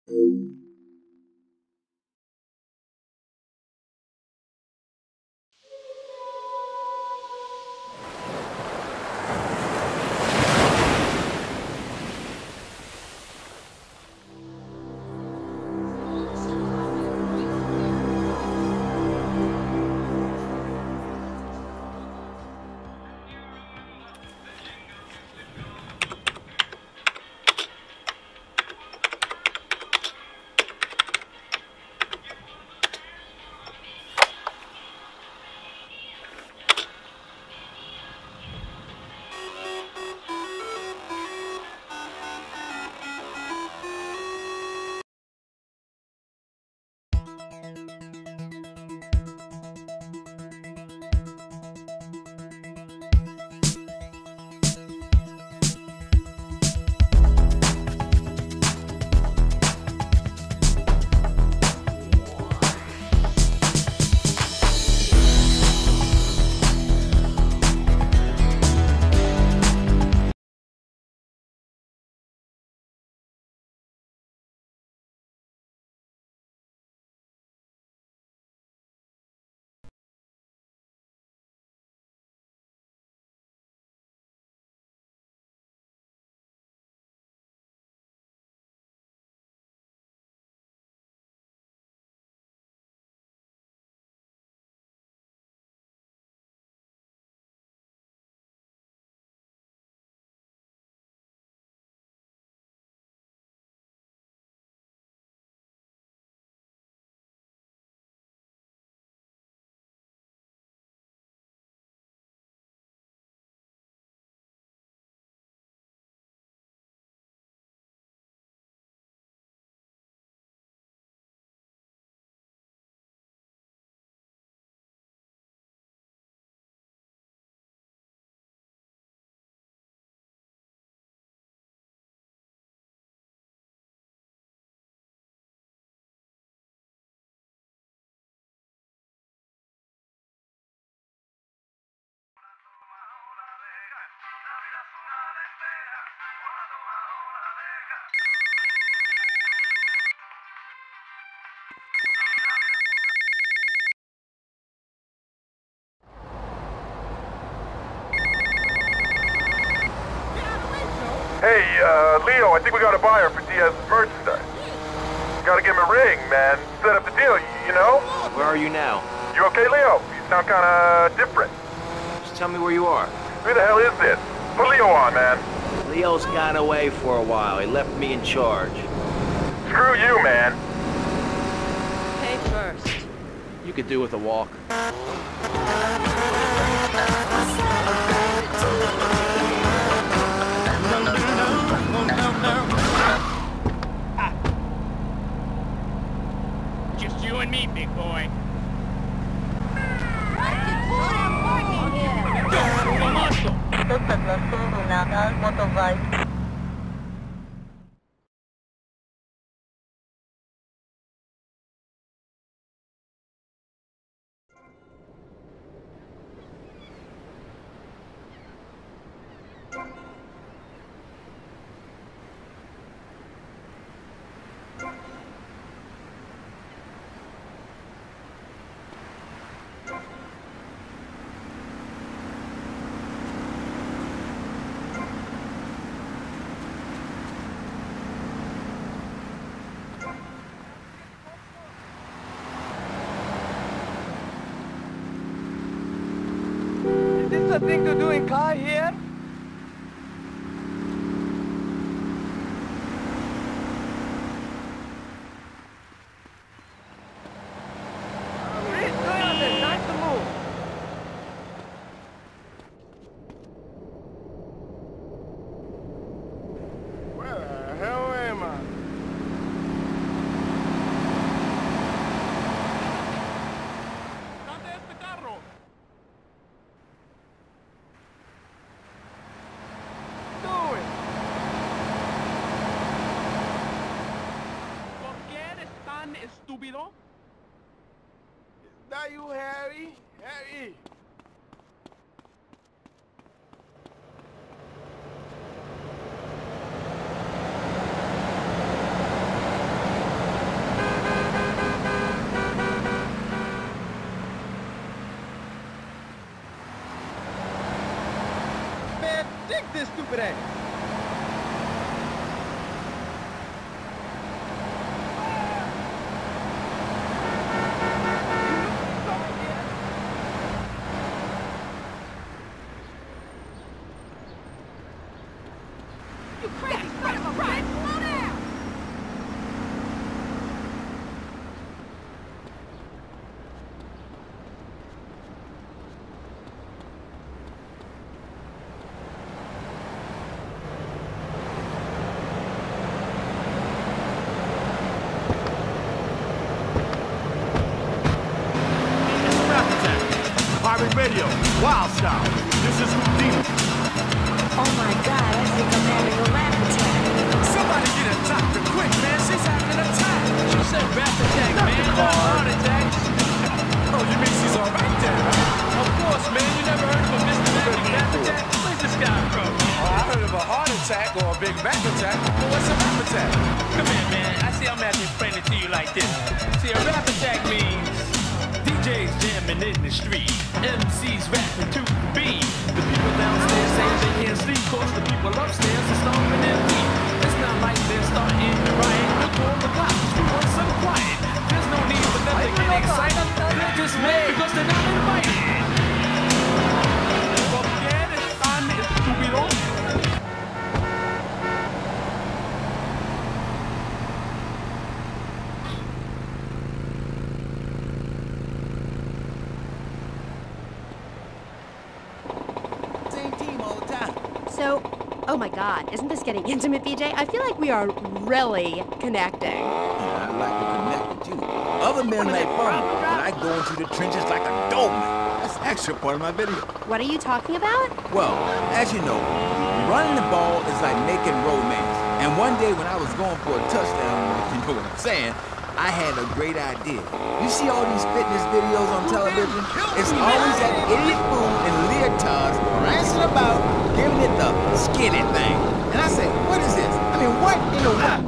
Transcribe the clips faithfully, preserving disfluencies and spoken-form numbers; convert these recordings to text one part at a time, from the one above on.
Hey, uh, Leo, I think we got a buyer for Diaz's merchandise. Gotta give him a ring, man. Set up the deal, you know? Where are you now? You okay, Leo? You sound kinda different. Just tell me where you are. Who the hell is this? Put Leo on, man. Leo's gone away for a while. He left me in charge. Screw you, man. Pay first. You could do with a walk. Just you and me, big boy. Is this a thing to do in car here? Please do it, time to move. Where the hell am I? ¿Dónde este carro? Do it. ¿Por qué eres tan estúpido? Is that you, Harry? Harry. rápide. You crazy son of a bitch! Slow down! Pirate Radio, Wild Style. This is Houdini. Oh my god, I think I'm having a rap attack. Somebody get a doctor quick, man. She's having an attack. She said rap attack, man, not heart attack. Oh, you mean she's all right then, huh? Of course, man. You never heard of a Mister Magic rap attack? Where's this guy from? Oh, I heard of a heart attack or a big back attack. But what's a rap attack? Come here, man. I see I'm gonna have to explain it to you like this. See, a rap attack means D Js jamming in the street, M Cs rapping to the beat. The people downstairs say they can't sleep, cause the people upstairs are stomping their feet. It's not like they're starting to riot. We'll call the cops, we want some quiet. There's no need for them to get excited. They're just mad because they're not invited. ¿Por qué eres tan estúpido? Same team all the time. So, oh my god, isn't this getting intimate, B J? I feel like we are really connecting. I'd like to connect with you. Other men make fun of me, but I go into the trenches like a doorman. That's the extra part of my video. What are you talking about? Well, as you know, running the ball is like making romance. And one day when I was going for a touchdown, you know what I'm saying, I had a great idea. You see all these fitness videos on television? It's always that idiot fool in leotards prancing about, giving it the skinny thing. And I say, what is this? I mean, what in the world?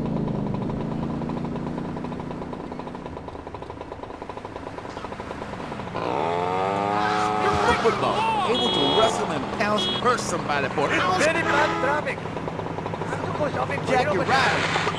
Football, able to wrestle and pounce, hurt somebody for an ounce. Very bad traffic. Jackie Ryder.